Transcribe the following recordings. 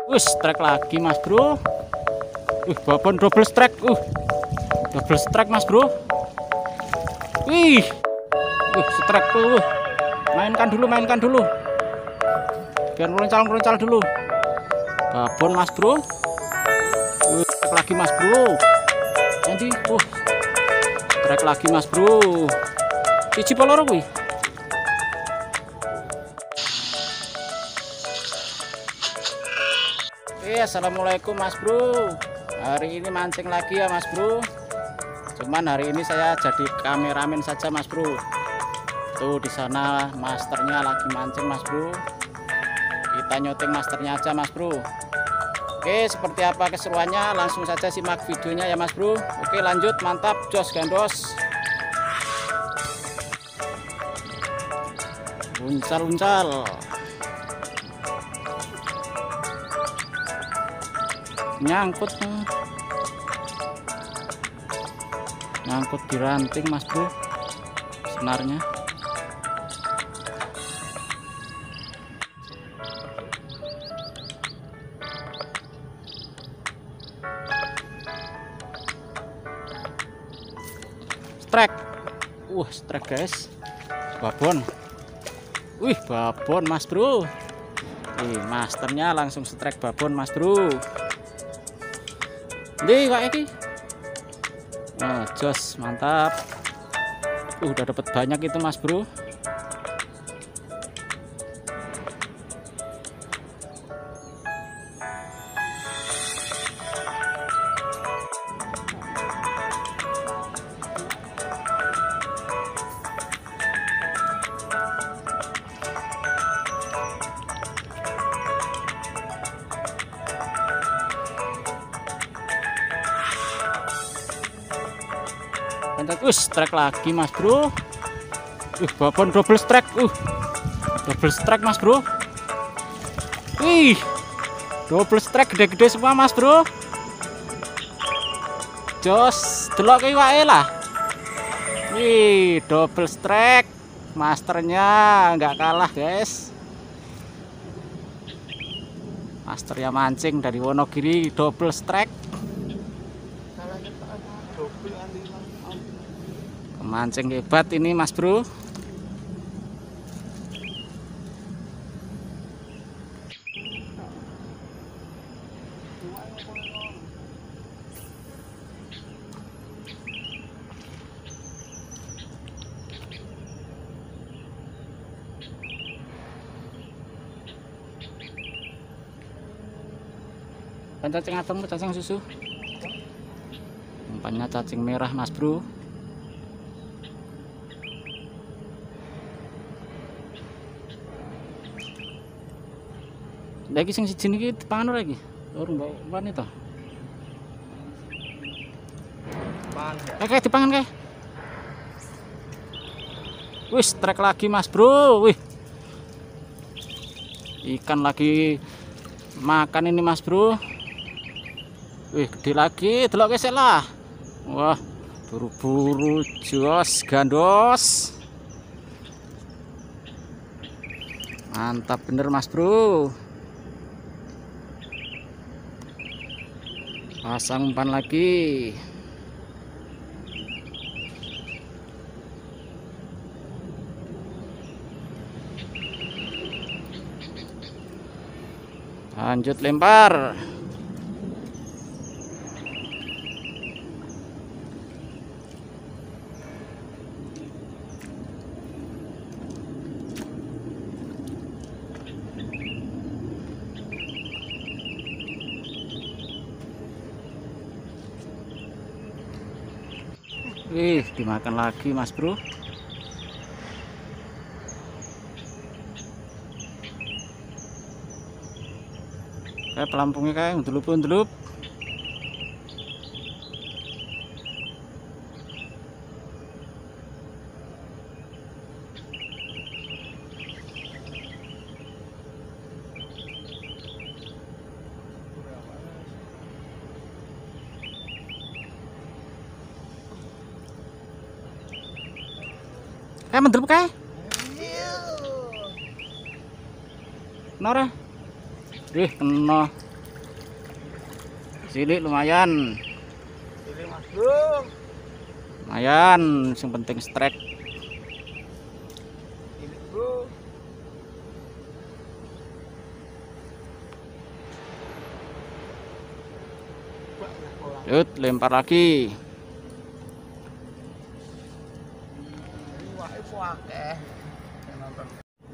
Strike lagi mas bro. Babon double strike. Double strike mas bro. Strike tuh. Mainkan dulu. Biar meroncal dulu. Babon mas bro. Strike lagi mas bro. Nanti, strike lagi mas bro. Siji poloro kuwi. Assalamualaikum mas bro. Hari ini mancing lagi ya mas bro. Cuman hari ini saya jadi kameramen saja mas bro. Tuh di sana masternya lagi mancing mas bro. Kita nyoting masternya aja mas bro. Oke, seperti apa keseruannya langsung saja simak videonya ya mas bro. Oke lanjut, mantap, jos gandos. Uncal. Nyangkut di ranting mas bro senarnya. Strike. Strike guys. Babon. Babon mas bro. Masternya langsung strike babon mas bro. Nih kayak ini. Jos mantap. Udah dapat banyak itu mas bro. Strike lagi mas bro. Babon double strike. Double strike mas bro. Double strike gede-gede semua mas bro. Jos delok ke wae lah. Double strike. Masternya nggak kalah guys. Masternya mancing dari Wonogiri double strike. Mancing hebat ini mas bro. Cacing atau cacing susu. Umpannya cacing merah mas bro. Lagi sing siji niki dipangan ora iki? Urung mbok to. Oke, dipangan kae. Strike lagi Mas Bro. Ikan lagi makan ini Mas Bro. Gede lagi, delok kesek lah. Wah, buru-buru jos gandos. Mantap bener Mas Bro. Pasang umpan lagi. Lanjut lempar. Dimakan lagi Mas Bro. Kayak pelampungnya kayak undelup. Kayak mendel kayak. Nora. Kena. Cilik lumayan. Cilik Mas Bro. Lumayan, yang penting strike. Cilik Bro. Yuk, lempar lagi. Wah, itu akeh. Nonton.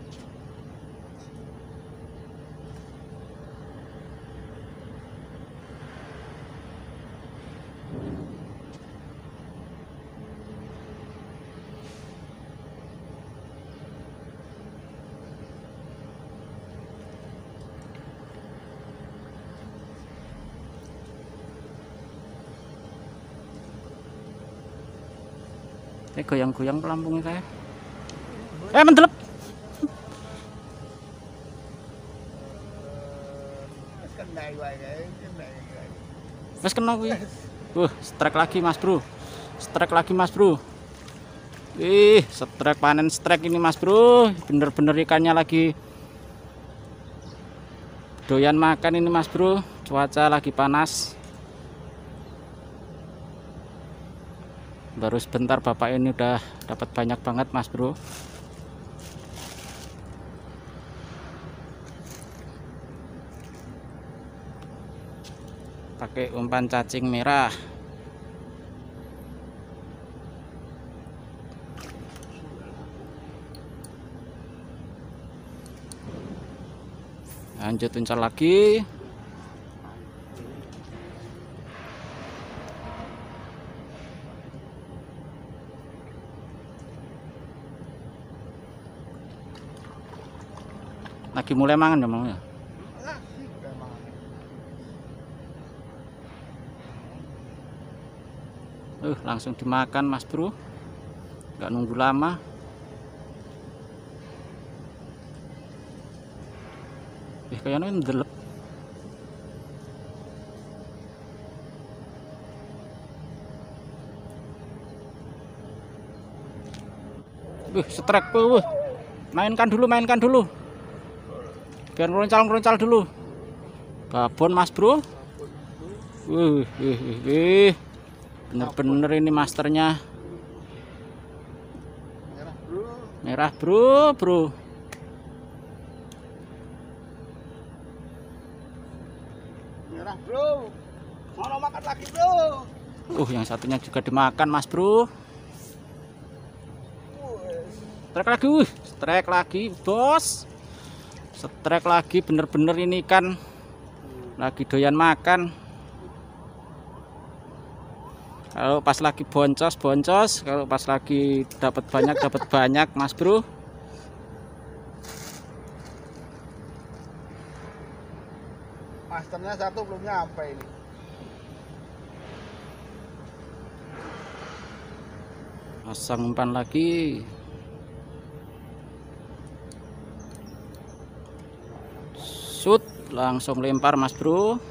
Goyang-goyang pelampungnya kayak. Mendelep. Mas kena kuwi. Strike lagi Mas Bro. Strike lagi Mas Bro. Strike panen strike ini Mas Bro. Bener-bener ikannya lagi doyan makan ini Mas Bro. Cuaca lagi panas. Baru sebentar bapak ini udah dapat banyak banget Mas Bro. Pakai umpan cacing merah. Lanjut uncal lagi. Lagi mulai mangan ya mau ya. Langsung dimakan Mas Bro. Nggak nunggu lama. Kayaknya ndelep. Strike tuh. Mainkan dulu. Biar ngeroncal dulu. Babon Mas Bro. Bener-bener ini masternya. Merah bro. Merah bro. Mau makan lagi bro. Yang satunya juga dimakan Mas Bro. Strike lagi bos. Strike lagi, bener-bener ini ikan lagi doyan makan. Kalau pas lagi boncos, kalau pas lagi dapat banyak Mas Bro. Masternya satu belum nyampe ini. Pasang umpan lagi. Shoot, langsung lempar Mas Bro.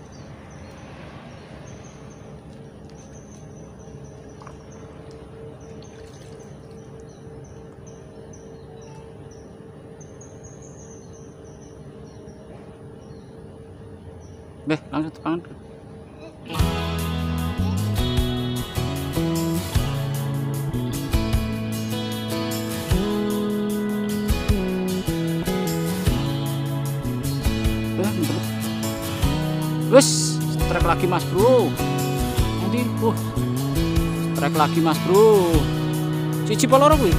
Langsung tepangan. Strike lagi Mas Bro. Nanti, strike lagi Mas Bro. Cici poloro kuwi.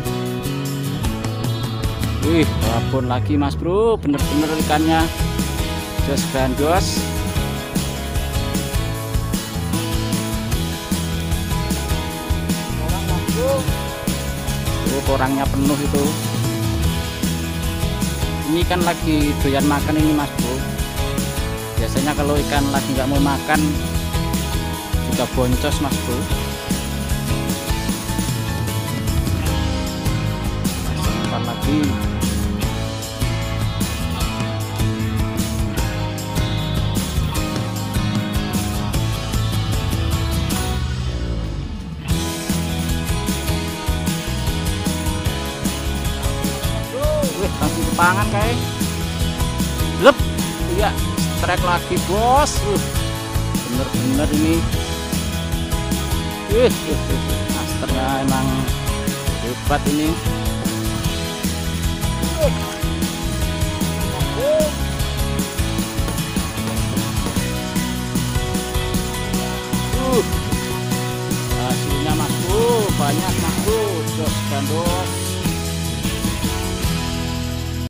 Babon lagi Mas Bro. Bener-bener ikannya jos grandios. Orang Mas Bro. Korangnya penuh itu. Ini kan lagi doyan makan ini Mas Bro. Biasanya kalau ikan lagi nggak mau makan juga boncos Mas Bro. Simpan lagi. Langsung kepangan kayak. Lep. Iya. Strike lagi bos. bener-bener ini. Masternya emang hebat ini. Hasilnya Mas Bro, banyak Mas Bro, jos gandos.